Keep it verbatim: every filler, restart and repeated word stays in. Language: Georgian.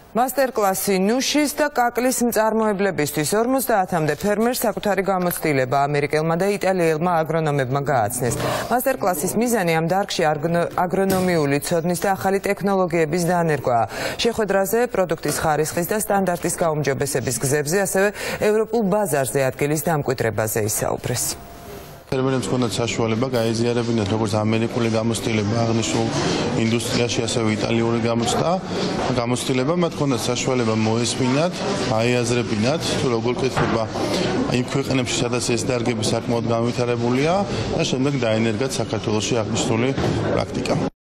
მასტერკლასი ნუშის და კაკლის მწარმოებლებისთვის ორმოცდაათამდე ფერმერს საკუთარი გამოცდილება ამერიკელმა და იტალიელმა აგრონომებმა გააცნეს. მასტერკლასის მიზანი ამ დარგში აგრონომიული ცოდნის და ახალი ტექნოლოგიების დანერგვაა. შეხვედრაზე პროდუქტის ხარისხის და სტანდარტის გაუმჯობესების გზებზე, ასევე ევროპულ ბაზარზე ადგილის დამკვიდრებაზე ისაუბრეს. ფერმერებს ჰქონდათ საშუალება გაეზიარებინათ როგორც ამერიკული გამოცდილება აღნიშნულ ინდუსტრიაში, ასევე იტალიური გამოცდა. გამოცდილება მათ ჰქონდათ საშუალება მოესმინათ, აიაზრებინათ, თუ როგორ კეთდება იმ ქვეყნებში, სადაც ეს დარგები საკმაოდ განვითარებულია და შემდეგ დაენერგათ საქართველოში აღნიშნული პრაქტიკა.